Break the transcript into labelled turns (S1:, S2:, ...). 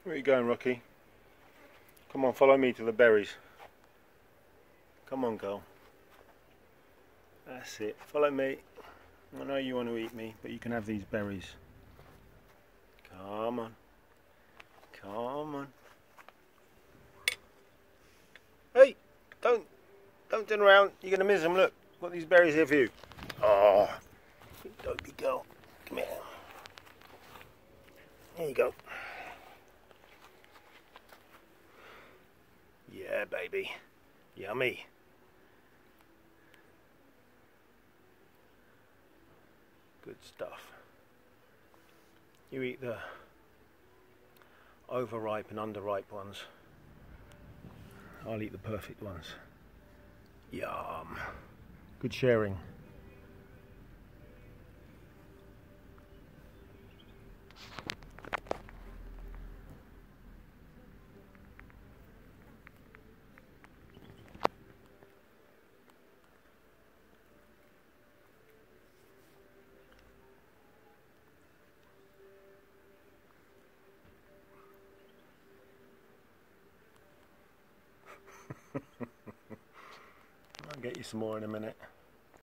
S1: Where are you going, Rocky? Come on, follow me to the berries. Come on, girl. That's it. Follow me. I know you want to eat me, but you can have these berries. Come on. Come on. Hey! Don't turn around. You're going to miss them. Look. I've got these berries here for you. Oh. Dopey girl. Come here. There you go. Yeah, baby. Yummy. Good stuff. You eat the overripe and underripe ones. I'll eat the perfect ones. Yum. Good sharing. I'll get you some more in a minute.